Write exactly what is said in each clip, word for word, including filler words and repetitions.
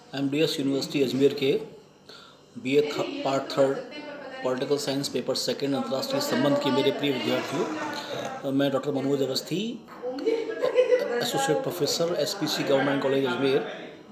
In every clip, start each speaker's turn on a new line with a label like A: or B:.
A: MDS university Ajmer के BA part third political science paper second अंतर्राष्ट्रीय संबंध के मेरे प्रिय विद्यार्थियों, मैं doctor Manoj Awasthi, associate professor SPC government college Ajmer.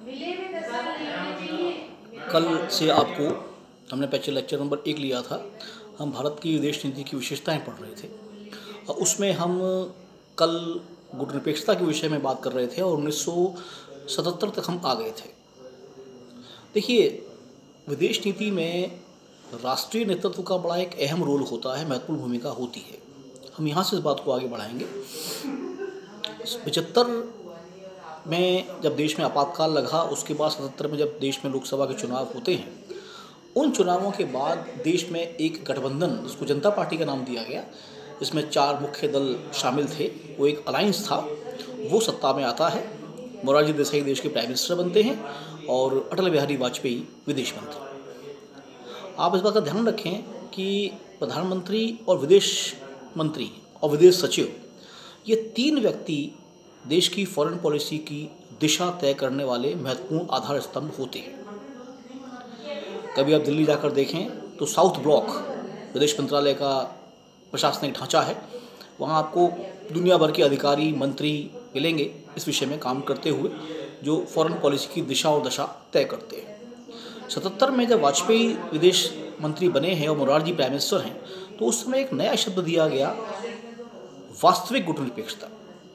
A: कल से आपको हमने पहले लेक्चर नंबर एक लिया था। हम भारत की विदेश नीति की विशेषताएं पढ़ रहे थे और उसमें हम कल गुटनिरपेक्षता के विषय में बात कर रहे थे और उन्नीस सौ सतहत्तर तक हम आ गए थे। देखिए, विदेश नीति में राष्ट्रीय नेतृत्व का बड़ा एक अहम रोल होता है, महत्वपूर्ण भूमिका होती है। हम यहाँ से इस बात को आगे बढ़ाएंगे। पचहत्तर में जब देश में आपातकाल लगा, उसके बाद सतहत्तर में जब देश में लोकसभा के चुनाव होते हैं, उन चुनावों के बाद देश में एक गठबंधन, जिसको जनता पार्टी का नाम दिया गया, इसमें चार मुख्य दल शामिल थे, वो एक अलायंस था, वो सत्ता में आता है। मोरारजी देसाई देश के प्राइम मिनिस्टर बनते हैं और अटल बिहारी वाजपेयी विदेश मंत्री। आप इस बात का ध्यान रखें कि प्रधानमंत्री और विदेश मंत्री और विदेश सचिव, ये तीन व्यक्ति देश की फॉरेन पॉलिसी की दिशा तय करने वाले महत्वपूर्ण आधार स्तंभ होते हैं। कभी आप दिल्ली जाकर देखें तो साउथ ब्लॉक विदेश मंत्रालय का प्रशासनिक ढांचा है, वहाँ आपको दुनिया भर के अधिकारी मंत्री मिलेंगे इस विषय में काम करते हुए, जो फॉरेन पॉलिसी की दिशा और दशा तय करते हैं। सतहत्तर में जब वाजपेयी विदेश मंत्री बने हैं और मोरारजी प्राइम मिनिस्टर हैं, तो उस समय एक नया शब्द दिया गया, वास्तविक गुटनिरपेक्षता,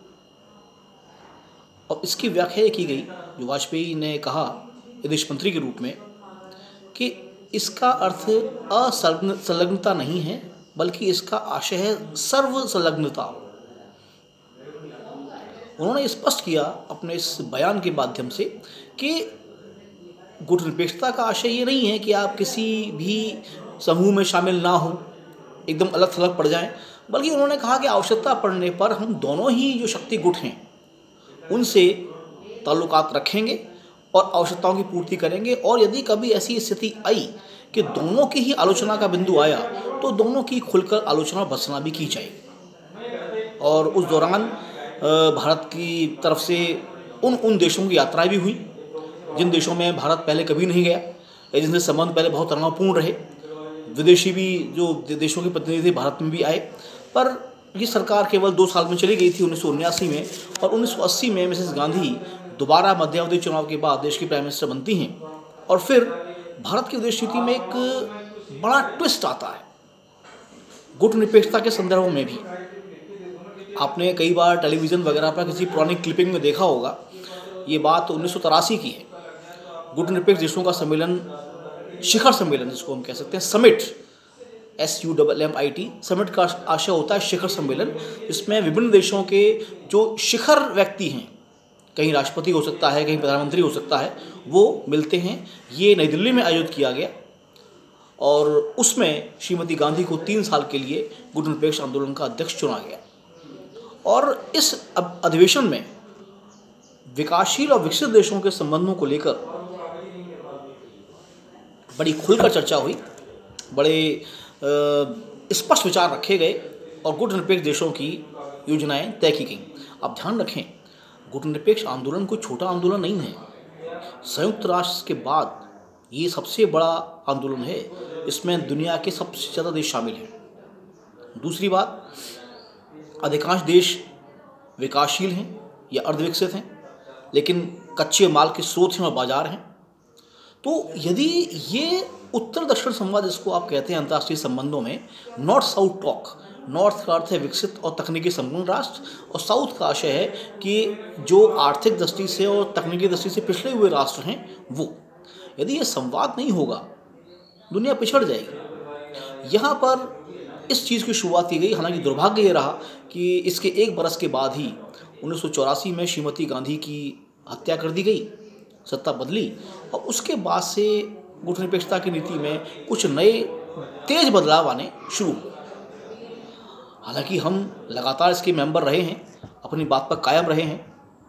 A: और इसकी व्याख्या की गई जो वाजपेयी ने कहा विदेश मंत्री के रूप में कि इसका अर्थ असंलग्नता नहीं है, बल्कि इसका आशय है सर्व संलग्नता। उन्होंने स्पष्ट किया अपने इस बयान के माध्यम से कि गुटनिरपेक्षता का आशय ये नहीं है कि आप किसी भी समूह में शामिल ना हो, एकदम अलग थलग पड़ जाएं, बल्कि उन्होंने कहा कि आवश्यकता पड़ने पर हम दोनों ही जो शक्ति गुट हैं उनसे ताल्लुकात रखेंगे और आवश्यकताओं की पूर्ति करेंगे, और यदि कभी ऐसी स्थिति आई कि दोनों की ही आलोचना का बिंदु आया तो दोनों की खुलकर आलोचना भर्त्सना भी की जाए। और उस दौरान भारत की तरफ से उन उन देशों की यात्राएं भी हुई जिन देशों में भारत पहले कभी नहीं गया, जिनसे संबंध पहले बहुत तनावपूर्ण रहे। विदेशी भी जो देशों के प्रतिनिधि भारत में भी आए, पर ये सरकार केवल दो साल में चली गई थी उन्नीस सौ उन्यासी में, और उन्नीस सौ अस्सी में मिसेस गांधी दोबारा मध्यावधि चुनाव के बाद देश की प्राइम मिनिस्टर बनती हैं। और फिर भारत की विदेश नीति में एक बड़ा ट्विस्ट आता है गुटनिरपेक्षता के संदर्भ में भी। आपने कई बार टेलीविज़न वगैरह पर किसी पुरानी क्लिपिंग में देखा होगा, ये बात उन्नीस सौ तिरासी की है। गुटनिरपेक्ष देशों का सम्मेलन, शिखर सम्मेलन जिसको हम कह सकते हैं, summit, S U double M I T, summit का आशय होता है शिखर सम्मेलन। इसमें विभिन्न देशों के जो शिखर व्यक्ति हैं, कहीं राष्ट्रपति हो सकता है, कहीं प्रधानमंत्री हो सकता है, वो मिलते हैं। ये नई दिल्ली में आयोजित किया गया और उसमें श्रीमती गांधी को तीन साल के लिए गुटनिरपेक्ष आंदोलन का अध्यक्ष चुना गया। और इस अधिवेशन में विकासशील और विकसित देशों के संबंधों को लेकर बड़ी खुलकर चर्चा हुई, बड़े स्पष्ट विचार रखे गए और गुटनिरपेक्ष देशों की योजनाएं तय की गईं। आप ध्यान रखें, गुटनिरपेक्ष आंदोलन कोई छोटा आंदोलन नहीं है। संयुक्त राष्ट्र के बाद ये सबसे बड़ा आंदोलन है, इसमें दुनिया के सबसे ज़्यादा देश शामिल हैं। दूसरी बात, अधिकांश देश विकासशील हैं या अर्धविकसित हैं, लेकिन कच्चे माल के स्रोत हैं और बाजार हैं। तो यदि ये उत्तर दक्षिण संवाद जिसको आप कहते हैं अंतर्राष्ट्रीय संबंधों में, नॉर्थ साउथ टॉक, नॉर्थ का अर्थ है विकसित और तकनीकी संपन्न राष्ट्र, और साउथ का आशय है कि जो आर्थिक दृष्टि से और तकनीकी दृष्टि से पिछड़े हुए राष्ट्र हैं वो, यदि ये संवाद नहीं होगा दुनिया पिछड़ जाएगी। यहाँ पर इस चीज़ की शुरुआत की गई। हालांकि दुर्भाग्य ये रहा कि इसके एक बरस के बाद ही उन्नीस सौ चौरासी में श्रीमती गांधी की हत्या कर दी गई, सत्ता बदली, और उसके बाद से गुटनिरपेक्षता की नीति में कुछ नए तेज बदलाव आने शुरू हुए। हालांकि हम लगातार इसके मेंबर रहे हैं, अपनी बात पर कायम रहे हैं,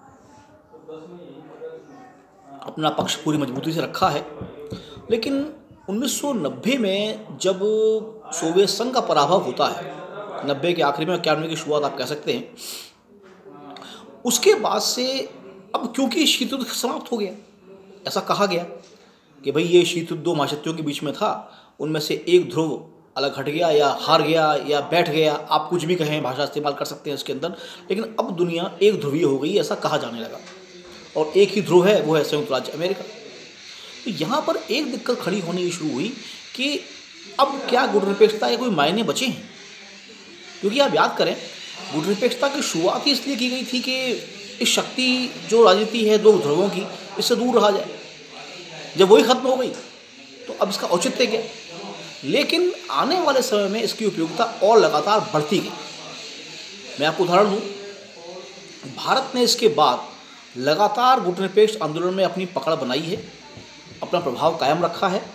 A: अपना पक्ष पूरी मजबूती से रखा है, लेकिन उन्नीस सौ नब्बे में जब सोवियत संघ का पराभव होता है, नब्बे के आखिरी में, इक्यानवे की शुरुआत आप कह सकते हैं, उसके बाद से अब क्योंकि शीत युद्ध समाप्त हो गया, ऐसा कहा गया कि भाई ये शीत युद्ध दो महाशक्तियों के बीच में था, उनमें से एक ध्रुव अलग हट गया या हार गया या बैठ गया, आप कुछ भी कहें, भाषा इस्तेमाल कर सकते हैं इसके अंदर, लेकिन अब दुनिया एक ध्रुवीय हो गई ऐसा कहा जाने लगा और एक ही ध्रुव है, वो है संयुक्त राज्य अमेरिका। तो यहाँ पर एक दिक्कत खड़ी होनी शुरू हुई कि अब क्या गुटनिरपेक्षता के कोई मायने बचे हैं, क्योंकि आप याद करें गुटनिरपेक्षता की शुरुआत ही इसलिए की गई थी कि इस शक्ति जो राजनीति है दो ध्रुवों की, इससे दूर रहा जाए। जब वही खत्म हो गई तो अब इसका औचित्य क्या? लेकिन आने वाले समय में इसकी उपयोगिता और लगातार बढ़ती गई। मैं आपको उदाहरण दूँ, भारत ने इसके बाद लगातार गुटनिरपेक्ष आंदोलन में अपनी पकड़ बनाई है, अपना प्रभाव कायम रखा है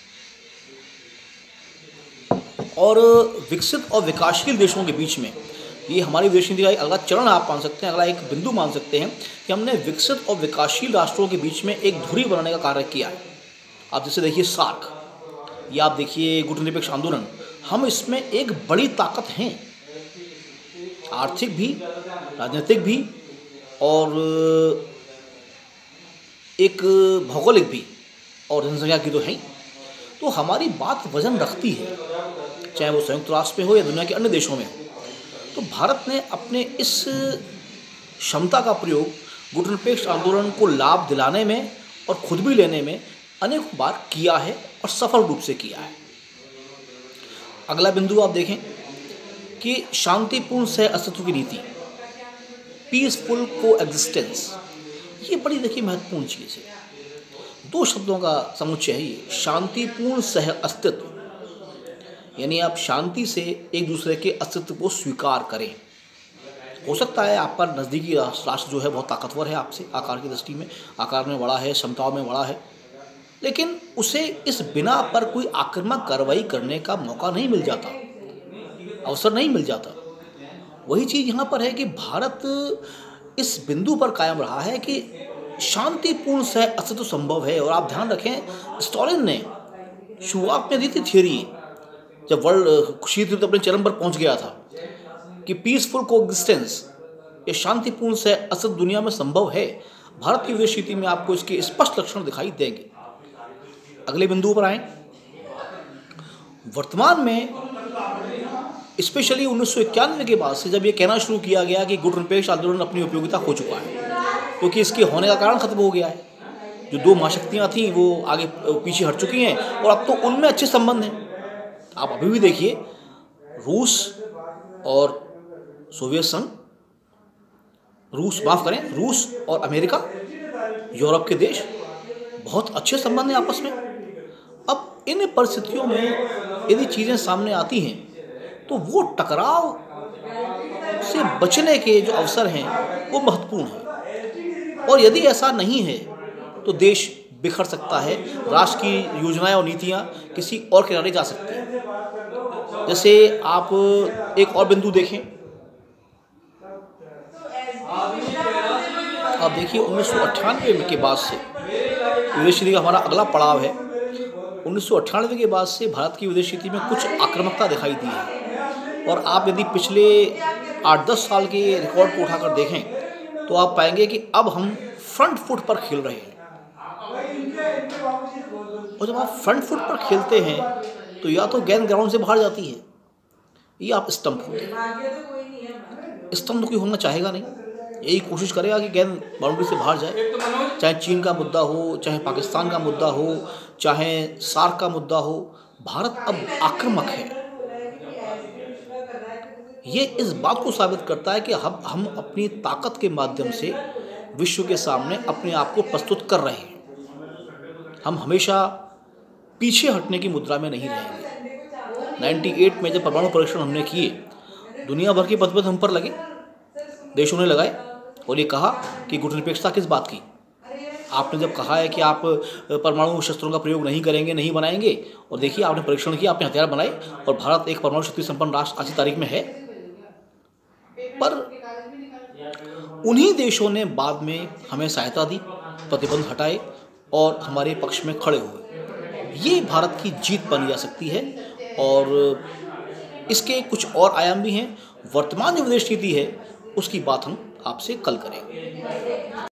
A: और विकसित और विकासशील देशों के बीच में ये हमारी विदेश नीति का एक अगला चरण आप मान सकते हैं, अगला एक बिंदु मान सकते हैं कि हमने विकसित और विकासशील राष्ट्रों के बीच में एक धुरी बनाने का कार्य किया है। आप जैसे देखिए सार्क, या आप देखिए गुटनिरपेक्ष आंदोलन, हम इसमें एक बड़ी ताकत हैं, आर्थिक भी, राजनीतिक भी और एक भौगोलिक भी, और जनसंख्या की तो है ही। तो हमारी बात वजन रखती है, चाहे वो संयुक्त राष्ट्र में हो या दुनिया के अन्य देशों में हो। तो भारत ने अपने इस क्षमता का प्रयोग गुटनिरपेक्ष आंदोलन को लाभ दिलाने में और खुद भी लेने में अनेक बार किया है और सफल रूप से किया है। अगला बिंदु आप देखें कि शांतिपूर्ण सह अस्तित्व की नीति, पीसफुल को एग्जिस्टेंस, ये बड़ी देखिए महत्वपूर्ण चीज़ है। दो शब्दों का समुच्चय है ये, शांतिपूर्ण सह अस्तित्व, यानी आप शांति से एक दूसरे के अस्तित्व को स्वीकार करें। हो सकता है आप पर नज़दीकी राष्ट्र जो है बहुत ताकतवर है आपसे, आकार की दृष्टि में, आकार में बड़ा है, क्षमताओं में बड़ा है, लेकिन उसे इस बिना पर कोई आक्रामक कार्रवाई करने का मौका नहीं मिल जाता, अवसर नहीं मिल जाता। वही चीज़ यहाँ पर है कि भारत इस बिंदु पर कायम रहा है कि शांतिपूर्ण सह अस्तित्व संभव है। और आप ध्यान रखें, स्टॉलिन ने शुरुआत में दी थी थियरी, जब वर्ल्ड शीत युद्ध अपने चरम पर पहुंच गया था, कि पीसफुल कोएग्जिस्टेंस, ये शांतिपूर्ण सह अस्तित्व दुनिया में संभव है। भारत की विदेश नीति में आपको इसके स्पष्ट लक्षण दिखाई देंगे। अगले बिंदु पर आए, वर्तमान में स्पेशली उन्नीस सौ इक्यानवे के बाद से जब ये कहना शुरू किया गया कि गुटनिरपेक्ष आंदोलन अपनी उपयोगिता खो चुका है, क्योंकि इसके होने का कारण खत्म हो गया है। जो दो महाशक्तियाँ थीं वो आगे पीछे हट चुकी हैं और अब तो उनमें अच्छे संबंध हैं। आप अभी भी देखिए, रूस और सोवियत संघ, रूस माफ़ करें रूस और अमेरिका, यूरोप के देश, बहुत अच्छे संबंध हैं आपस में। अब इन परिस्थितियों में यदि चीज़ें सामने आती हैं तो वो टकराव से बचने के जो अवसर हैं वो महत्वपूर्ण हैं, और यदि ऐसा नहीं है तो देश बिखर सकता है, राष्ट्र की योजनाएं और नीतियां किसी और किनारे जा सकती हैं। जैसे आप एक और बिंदु देखें, आप देखिए उन्नीस सौ अट्ठानवे के बाद से विदेश नीति का हमारा अगला पड़ाव है। उन्नीस सौ अट्ठानवे के बाद से भारत की विदेश नीति में कुछ आक्रामकता दिखाई दी है, और आप यदि पिछले आठ दस साल के रिकॉर्ड को उठाकर देखें तो आप पाएंगे कि अब हम फ्रंट फुट पर खेल रहे हैं। और जब आप फ्रंट फुट पर खेलते हैं तो या तो गेंद ग्राउंड से बाहर जाती है या आप स्टंप होते हैं। स्टंप तो कोई होना चाहेगा नहीं, यही कोशिश करेगा कि गेंद बाउंड्री से बाहर जाए। चाहे चीन का मुद्दा हो, चाहे पाकिस्तान का मुद्दा हो, चाहे सार्क का मुद्दा हो, भारत अब आक्रामक है। ये इस बात को साबित करता है कि हम हम अपनी ताकत के माध्यम से विश्व के सामने अपने आप को प्रस्तुत कर रहे हैं। हम हमेशा पीछे हटने की मुद्रा में नहीं रहेंगे। अट्ठानवे में जब परमाणु परीक्षण हमने किए, दुनिया भर के प्रतिबंध हम पर लगे, देशों ने लगाए और ये कहा कि गुटनिरपेक्षता किस बात की। आपने जब कहा है कि आप परमाणु शस्त्रों का प्रयोग नहीं करेंगे, नहीं बनाएंगे, और देखिए आपने परीक्षण किया, आपने हथियार बनाए, और भारत एक परमाणु शक्ति संपन्न राष्ट्र आज की तारीख में है। पर उन्हीं देशों ने बाद में हमें सहायता दी, प्रतिबंध हटाए और हमारे पक्ष में खड़े हुए। ये भारत की जीत बन जा सकती है, और इसके कुछ और आयाम भी हैं। वर्तमान जो विदेश नीति है उसकी बात हम आपसे कल करेंगे।